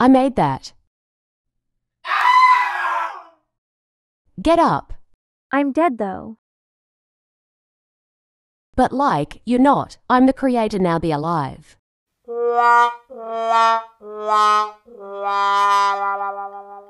I made that. Get up. I'm dead, though. But like, you're not. I'm the creator, now be alive.